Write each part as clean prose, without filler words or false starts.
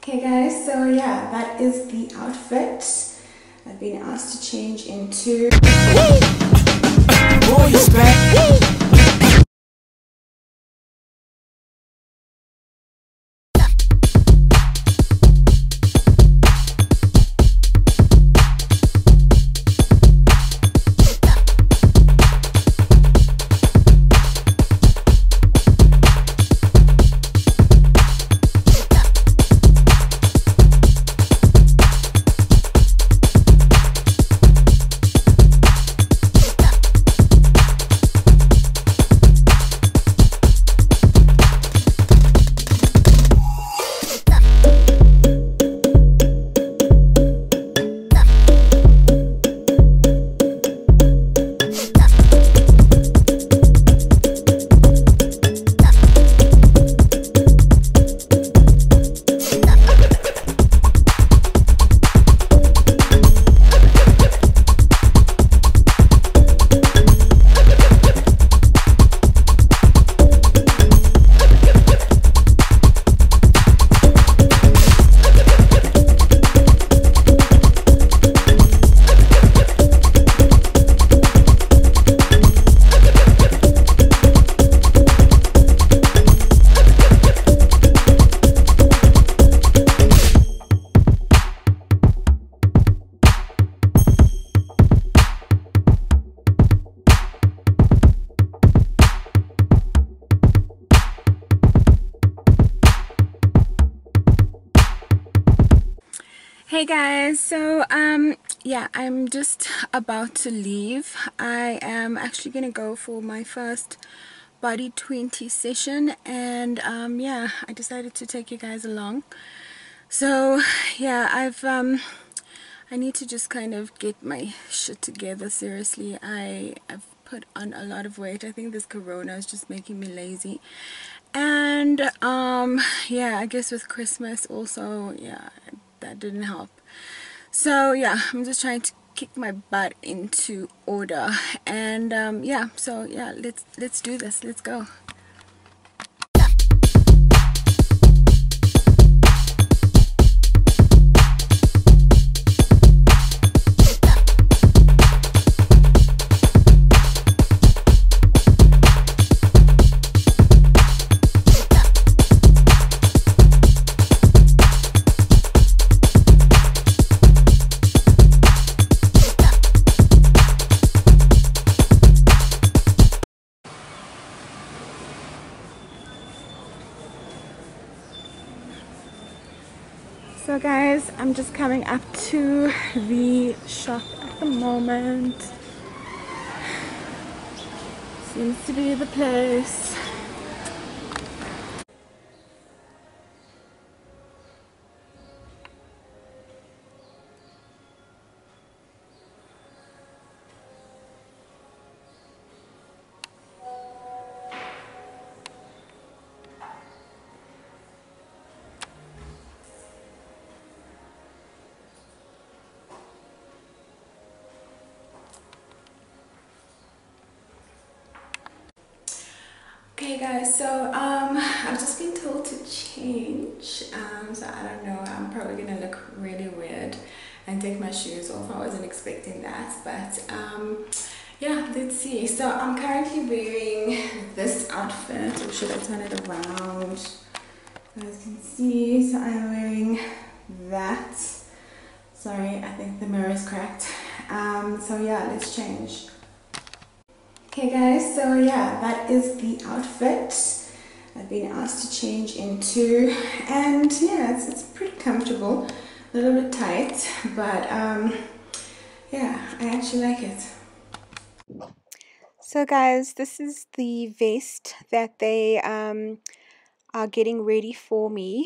Okay guys, so yeah, that is the outfit I've been asked to change into. Boys back. Hey guys, so yeah, I'm just about to leave. I am actually gonna go for my first Body20 session, and yeah, I decided to take you guys along. So yeah, I need to just kind of get my shit together. Seriously, I've put on a lot of weight. I think this corona is just making me lazy, and yeah, I guess with Christmas also, yeah, that didn't help. So yeah, I'm just trying to kick my butt into order, and yeah, so yeah, let's do this. Let's go. So guys, I'm just coming up to the shop at the moment. Seems to be the place. Okay guys, so I've just been told to change, so I don't know, I'm probably gonna look really weird and take my shoes off. I wasn't expecting that, but yeah, let's see. So I'm currently wearing this outfit, or should I turn it around? As you can see, so I'm wearing that. Sorry, I think the mirror is cracked. So yeah, let's change. Okay guys, so yeah, that is the outfit I've been asked to change into, and yeah, it's pretty comfortable, a little bit tight, but yeah, I actually like it. So guys, this is the vest that they are getting ready for me.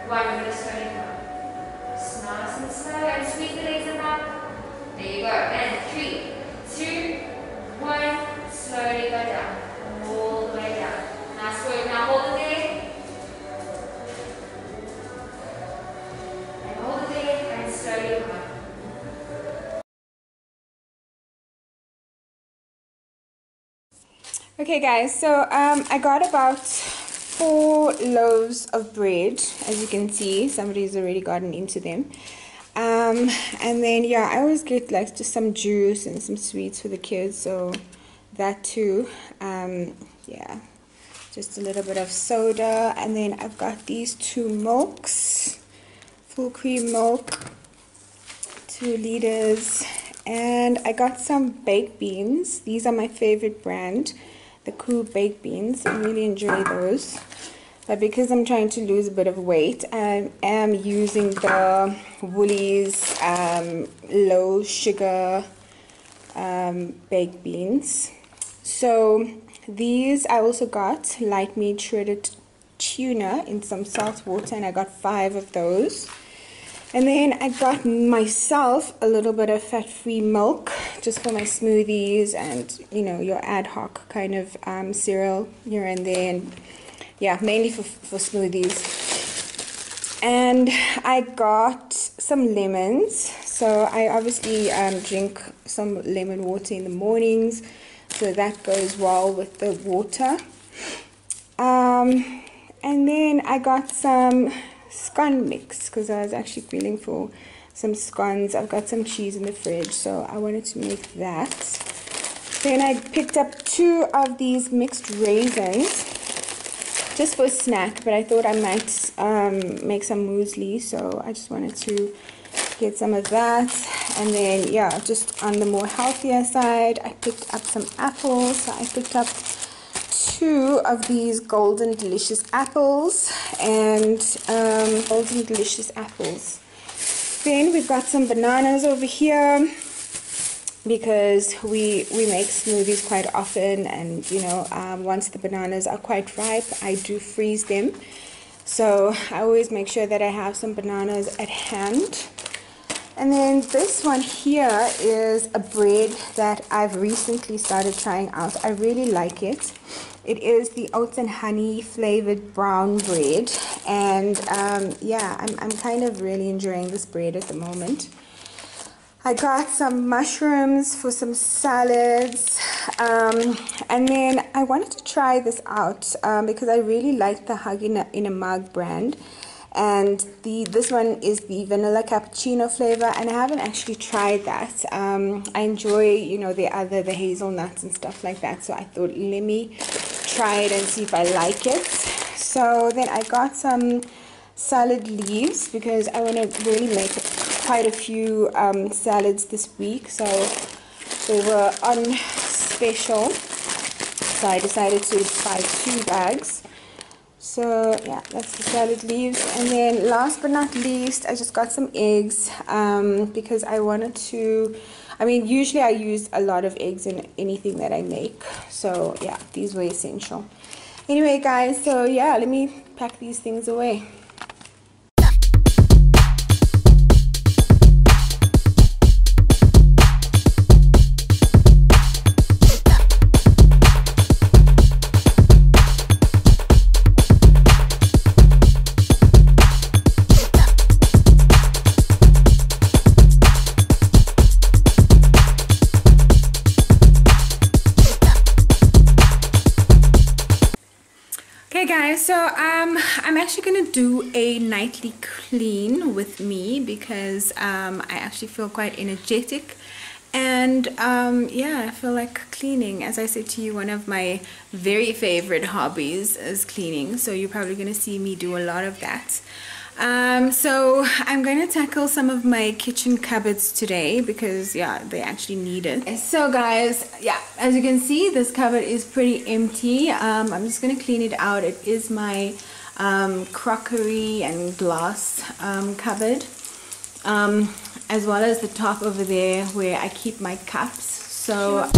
One, we're going to slowly come. Just nice and slow and squeeze the legs up. There you go. And 3, 2, 1. Slowly go down. All the way down. Nice work. Now hold it there. And hold it there and slowly come. Okay guys, so I got about 4 loaves of bread. As you can see, somebody's already gotten into them. And then yeah, I always get like just some juice and some sweets for the kids, so that too. Yeah, just a little bit of soda. And then I've got these 2 milks, full cream milk, 2 liters. And I got some baked beans. These are my favorite brand, the Crew baked beans. I really enjoy those. But because I'm trying to lose a bit of weight, I am using the Woolies low sugar baked beans. So these I also got light meat shredded tuna in some salt water, and I got 5 of those. And then I got myself a little bit of fat-free milk just for my smoothies and, you know, your ad hoc kind of cereal here and there. And yeah, mainly for smoothies. And I got some lemons. So I obviously drink some lemon water in the mornings, so that goes well with the water. And then I got some scone mix because I was actually feeling for some scones. I've got some cheese in the fridge, so I wanted to make that. Then I picked up 2 of these mixed raisins just for a snack, but I thought I might make some muesli, so I just wanted to get some of that. And then yeah, just on the more healthier side, I picked up some apples. So I picked up 2 of these golden delicious apples, and golden delicious apples. Then we've got some bananas over here because we make smoothies quite often, and you know, once the bananas are quite ripe, I do freeze them. So I always make sure that I have some bananas at hand. And then this one here is a bread that I've recently started trying out. I really like it. It is the oats and honey flavored brown bread, and yeah, I'm kind of really enjoying this bread at the moment. I got some mushrooms for some salads, and then I wanted to try this out because I really like the Hug in a Mug brand. And this one is the vanilla cappuccino flavor, and I haven't actually tried that. I enjoy, you know, the hazelnuts and stuff like that, so I thought let me try it and see if I like it. So then I got some salad leaves because I want to really make quite a few salads this week, so they were on special, so I decided to buy 2 bags. So yeah, that's the salad leaves. And then last but not least, I just got some eggs because I wanted to, I mean, usually I use a lot of eggs in anything that I make, so yeah, these were essential. Anyway guys, so yeah, let me pack these things away. Okay guys, so I'm actually gonna do a nightly clean with me because I actually feel quite energetic, and yeah, I feel like cleaning. As I said to you, one of my very favorite hobbies is cleaning, so you're probably gonna see me do a lot of that. So I'm going to tackle some of my kitchen cupboards today because yeah, they actually need it. So guys, yeah, as you can see, this cupboard is pretty empty. I'm just going to clean it out. It is my crockery and glass cupboard, as well as the top over there where I keep my cups. So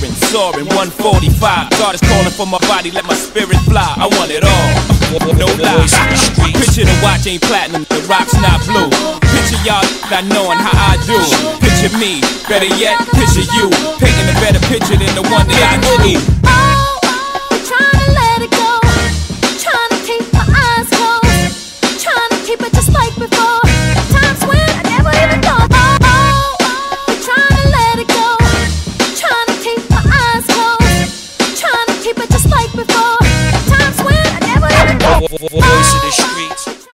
roaring, soaring, 145. God is calling for my body, let my spirit fly. I want it all, no lies. Picture the watch ain't platinum, the rock's not blue. Picture y'all not knowing how I do. Picture me, better yet, picture you. Painting a better picture than the one that I knew. Voice of the